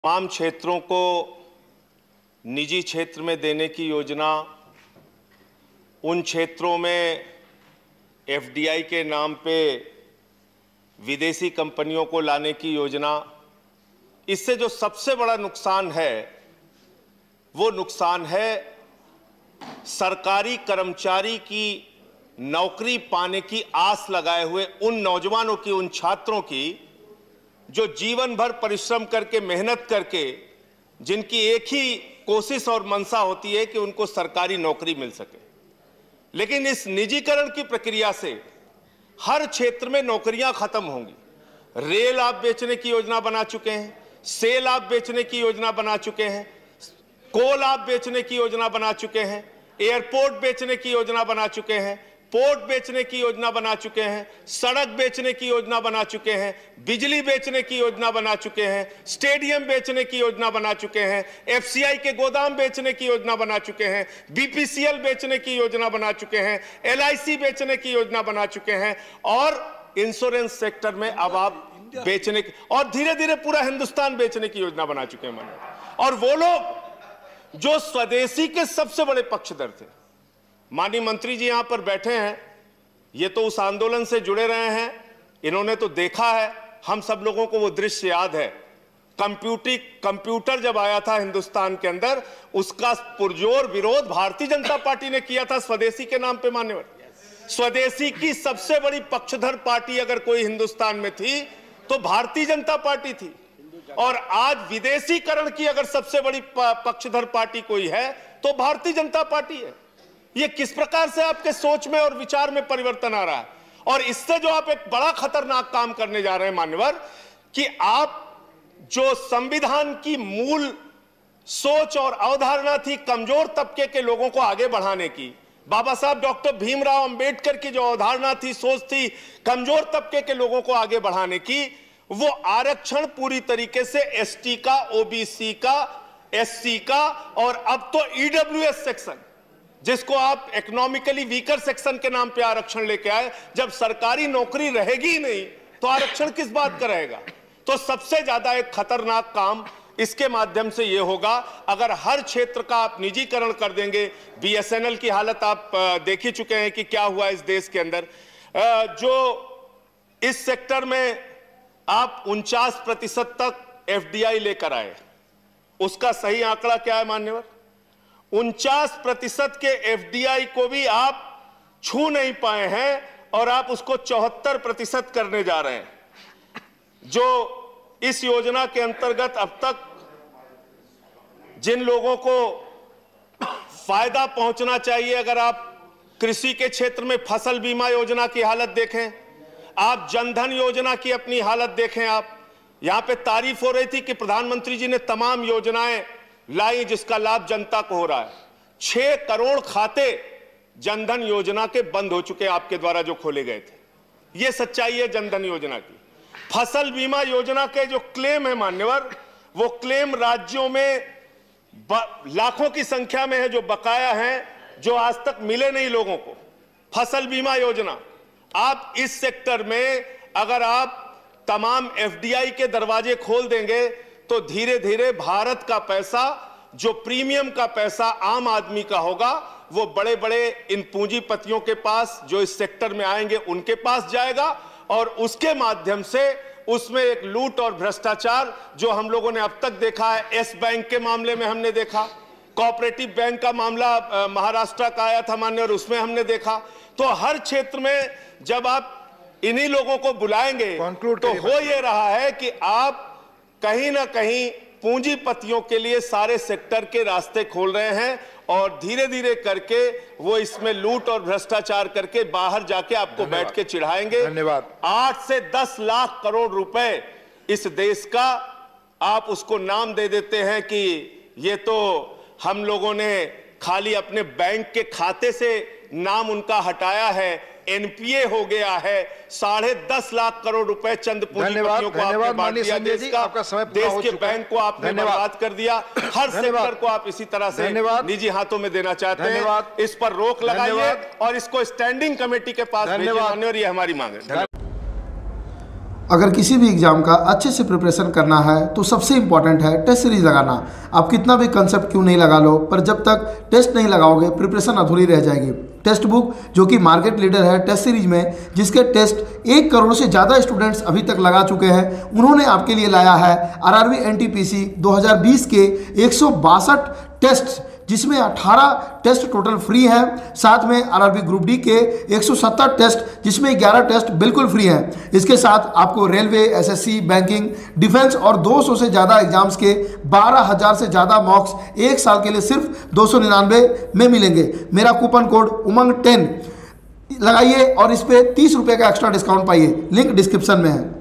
तमाम क्षेत्रों को निजी क्षेत्र में देने की योजना, उन क्षेत्रों में एफडीआई के नाम पे विदेशी कंपनियों को लाने की योजना, इससे जो सबसे बड़ा नुकसान है वो नुकसान है सरकारी कर्मचारी की नौकरी पाने की आस लगाए हुए उन नौजवानों की, उन छात्रों की जो जीवन भर परिश्रम करके, मेहनत करके, जिनकी एक ही कोशिश और मंशा होती है कि उनको सरकारी नौकरी मिल सके। लेकिन इस निजीकरण की प्रक्रिया से हर क्षेत्र में नौकरियां खत्म होंगी। रेल आप बेचने की योजना बना चुके हैं, सेल आप बेचने की योजना बना चुके हैं, कोल आप बेचने की योजना बना चुके हैं, एयरपोर्ट बेचने की योजना बना चुके हैं, पोर्ट बेचने की योजना बना चुके हैं, सड़क बेचने की योजना बना चुके हैं, बिजली बेचने की योजना बना चुके हैं, स्टेडियम बेचने की योजना बना चुके हैं, एफसीआई के गोदाम बेचने की योजना बना चुके हैं, बीपीसीएल बेचने की योजना बना चुके हैं, एलआईसी बेचने की योजना बना चुके हैं और इंश्योरेंस सेक्टर में अब आप बेचने की, और धीरे धीरे पूरा हिंदुस्तान बेचने की योजना बना चुके हैं। और वो लोग जो स्वदेशी के सबसे बड़े पक्षधर थे, माननीय मंत्री जी यहां पर बैठे हैं, ये तो उस आंदोलन से जुड़े रहे हैं, इन्होंने तो देखा है, हम सब लोगों को वो दृश्य याद है। कंप्यूटर जब आया था हिंदुस्तान के अंदर, उसका पुरजोर विरोध भारतीय जनता पार्टी ने किया था स्वदेशी के नाम पे। मान्यवर, स्वदेशी की सबसे बड़ी पक्षधर पार्टी अगर कोई हिंदुस्तान में थी तो भारतीय जनता पार्टी थी, और आज विदेशीकरण की अगर सबसे बड़ी पक्षधर पार्टी कोई है तो भारतीय जनता पार्टी है। ये किस प्रकार से आपके सोच में और विचार में परिवर्तन आ रहा है, और इससे जो आप एक बड़ा खतरनाक काम करने जा रहे हैं मान्यवर, कि आप जो संविधान की मूल सोच और अवधारणा थी कमजोर तबके के लोगों को आगे बढ़ाने की, बाबा साहब डॉक्टर भीमराव अंबेडकर की जो अवधारणा थी, सोच थी कमजोर तबके के लोगों को आगे बढ़ाने की, वो आरक्षण पूरी तरीके से एसटी का, ओबीसी का, एससी का, और अब तो ईडब्ल्यूएस सेक्शन, जिसको आप इकोनॉमिकली वीकर सेक्शन के नाम पे आरक्षण लेके आए। जब सरकारी नौकरी रहेगी ही नहीं तो आरक्षण किस बात का रहेगा? तो सबसे ज्यादा एक खतरनाक काम इसके माध्यम से यह होगा, अगर हर क्षेत्र का आप निजीकरण कर देंगे। बीएसएनएल की हालत आप देख ही चुके हैं कि क्या हुआ इस देश के अंदर। जो इस सेक्टर में आप 49% तक एफडीआई लेकर आए, उसका सही आंकड़ा क्या है मान्यवर? 49% के एफडीआई को भी आप छू नहीं पाए हैं, और आप उसको 74% करने जा रहे हैं। जो इस योजना के अंतर्गत अब तक जिन लोगों को फायदा पहुंचना चाहिए, अगर आप कृषि के क्षेत्र में फसल बीमा योजना की हालत देखें, आप जनधन योजना की अपनी हालत देखें, आप यहां पे तारीफ हो रही थी कि प्रधानमंत्री जी ने तमाम योजनाएं लाई जिसका लाभ जनता को हो रहा है। 6 करोड़ खाते जनधन योजना के बंद हो चुके आपके द्वारा जो खोले गए थे। यह सच्चाई है जनधन योजना की। फसल बीमा योजना के जो क्लेम है मान्यवर, वो क्लेम राज्यों में लाखों की संख्या में है जो बकाया हैं, जो आज तक मिले नहीं लोगों को। फसल बीमा योजना, आप इस सेक्टर में अगर आप तमाम एफडीआई के दरवाजे खोल देंगे तो धीरे धीरे भारत का पैसा, जो प्रीमियम का पैसा आम आदमी का होगा, वो बड़े बड़े इन पूंजीपतियों के पास जो इस सेक्टर में आएंगे उनके पास जाएगा, और उसके माध्यम से उसमें एक लूट और भ्रष्टाचार जो हम लोगों ने अब तक देखा है। एस बैंक के मामले में हमने देखा, कोऑपरेटिव बैंक का मामला महाराष्ट्र का आया था मान्य, और उसमें हमने देखा। तो हर क्षेत्र में जब आप इन्हीं लोगों को बुलाएंगे तो हो ये रहा है कि आप कहीं ना कहीं पूंजीपतियों के लिए सारे सेक्टर के रास्ते खोल रहे हैं, और धीरे धीरे करके वो इसमें लूट और भ्रष्टाचार करके बाहर जाके आपको बैठ के चिढ़ाएंगे। धन्यवाद। 8 से 10 लाख करोड़ रुपए इस देश का आप उसको नाम दे देते हैं कि ये तो हम लोगों ने खाली अपने बैंक के खाते से नाम उनका हटाया है, एनपीए हो गया है। 10.5 लाख करोड़ रुपए चंद पूंजीपतियों को आपने बांट दिया। देश के बैंक को आपने बर्बाद कर दिया। हर सेक्टर को आप इसी तरह से निजी हाथों में देना चाहते हैं। इस पर रोक लगाइए और इसको स्टैंडिंग कमेटी के पास भेजिए, और ये हमारी मांग है। अगर किसी भी एग्ज़ाम का अच्छे से प्रिपरेशन करना है तो सबसे इम्पॉर्टेंट है टेस्ट सीरीज लगाना। आप कितना भी कंसेप्ट क्यों नहीं लगा लो, पर जब तक टेस्ट नहीं लगाओगे प्रिपरेशन अधूरी रह जाएगी। टेस्ट बुक जो कि मार्केट लीडर है टेस्ट सीरीज में, जिसके टेस्ट 1 करोड़ से ज़्यादा स्टूडेंट्स अभी तक लगा चुके हैं, उन्होंने आपके लिए लाया है आरआरबी एनटीपीसी 2020 के 162 टेस्ट, जिसमें 18 टेस्ट टोटल फ्री है। साथ में आरआरबी ग्रुप डी के 170 टेस्ट, जिसमें 11 टेस्ट बिल्कुल फ्री हैं। इसके साथ आपको रेलवे, एसएससी, बैंकिंग, डिफेंस और 200 से ज़्यादा एग्जाम्स के 12,000 से ज़्यादा मॉक्स 1 साल के लिए सिर्फ 299 में मिलेंगे। मेरा कूपन कोड उमंग 10 लगाइए और इस पर 30 रुपये का एक्स्ट्रा डिस्काउंट पाइए। लिंक डिस्क्रिप्शन में है।